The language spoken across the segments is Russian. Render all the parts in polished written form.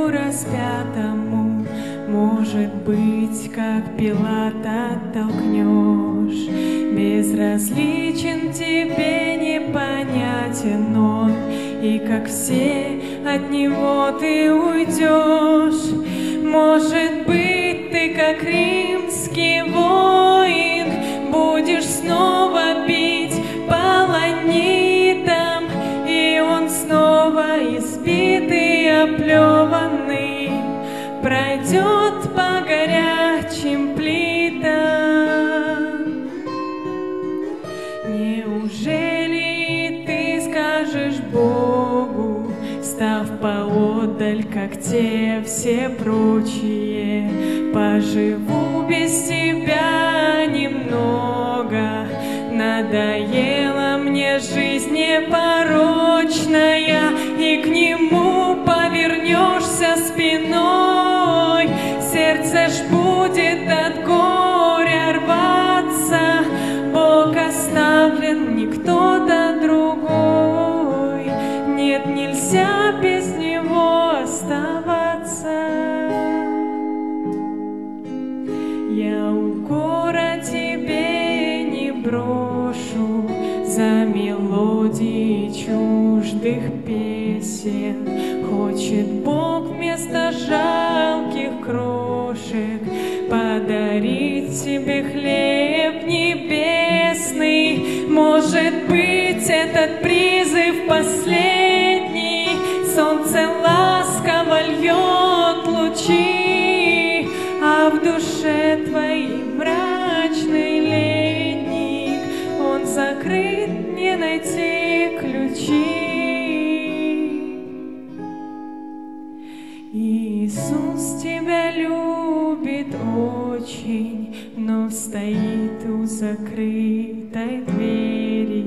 распятому, может быть, как Пилат оттолкнешь. Безразличен тебе, непонятен он, и как все от него ты уйдешь. Может быть, ты, как римский воин, будешь снова бить полонитом, и он снова избитый и оплеванный пройдет по горячим плитам. Неужели ты скажешь Богу, став поодаль, как те все прочие: поживу без тебя немного, надоела мне жизнь непорочная, и к нему повернешься спиной, сердце ж будет от горя рваться, Бог оставлен, не кто-то другой, нет, нельзя без него оставаться. Я укора тебе не брошу за мелодии чуждых песен. Хочет Бог вместо жалких крошек подарить тебе хлеб небесный. Может быть, этот призыв последний, солнце ласково льет лучи, а в душе твоей мрачный летник, он закрыт, не найти ключи. Иисус тебя любит очень, но стоит у закрытой двери.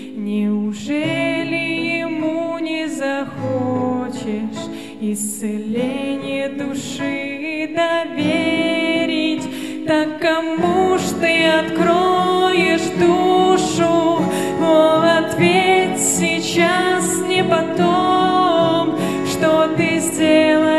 Неужели ему не захочешь исцеление души доверить? Так кому ж ты откроешь душу? О, ответь сейчас, не потом, что ты сделаешь